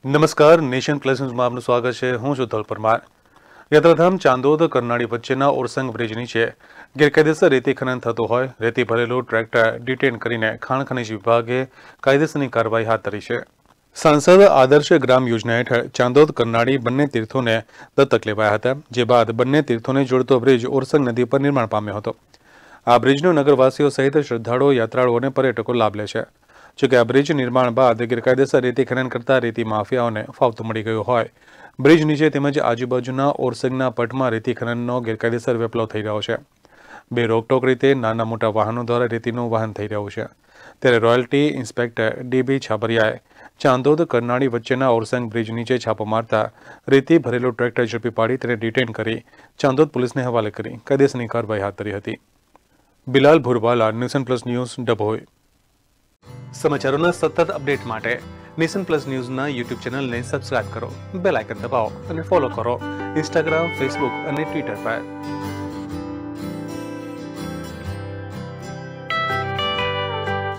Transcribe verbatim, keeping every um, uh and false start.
નમસ્કાર, nation plus ન્યૂઝમાં આપનું સ્વાગત છે. હું છું ધોલ પરમાર. યાત્રાધામ ચાંદોદ કરનાળી વચ્ચેના ઓરસંગ બ્રિજ નીચે ગેરકાયદેસર રેતી ખનન થતું હોય રેતી ભરેલું ટ્રેક્ટર ડિટેન કરીને ખાણ ખનીજ વિભાગે કાયદેસરની કાર્યવાહી હાથ ધરી છે. સાંસદ આદર્શ ગ્રામ યોજના હેઠળ ચાંદોદ કરનાળી બંને તીર્થોને દત્તક લેવાયા હતા, જે બાદ બંને તીર્થોને જોડતો બ્રિજ ઓરસંગ નદી પર નિર્માણ પામ્યો હતો. આ બ્રિજનો નગરવાસીઓ સહિત શ્રદ્ધાળુઓ, યાત્રાળુઓ અને પર્યટકો લાભ લે છે. જોકે આ બ્રિજ નિર્માણ બાદ ગેરકાયદેસર રેતી ખનન કરતા રેતી માફિયાઓને ફાવતું મળી ગયું હોય બ્રિજ નીચે તેમજ આજુબાજુના ઓરસંગના પટમાં રેતી ખનનનો ગેરકાયદેસર વેપલો થઈ રહ્યો છે. બે રોકટોક રીતે નાના મોટા વાહનો દ્વારા રેતીનું વહન થઈ રહ્યું છે. ત્યારે રોયલ્ટી ઇન્સ્પેક્ટર ડીબી છાબરિયાએ ચાંદોદ કરનાળી વચ્ચેના ઓરસંગ બ્રિજ નીચે છાપો મારતા રેતી ભરેલું ટ્રેક્ટર ઝડપી પાડી તેને ડિટેન કરી ચાંદોદ પોલીસને હવાલે કરી કાયદેસરની કાર્યવાહી હાથ ધરી હતી. Bilal Bhurwala, Nation Plus News, Dabhoi. સમાચારોના સતત અપડેટ માટે નેશન પ્લસ ન્યૂઝના યુટ્યુબ ચેનલને સબસ્ક્રાઇબ કરો, બેલ આઇકન દબાવો અને ફોલો કરો ઇન્સ્ટાગ્રામ, ફેસબુક અને ટ્વિટર પર.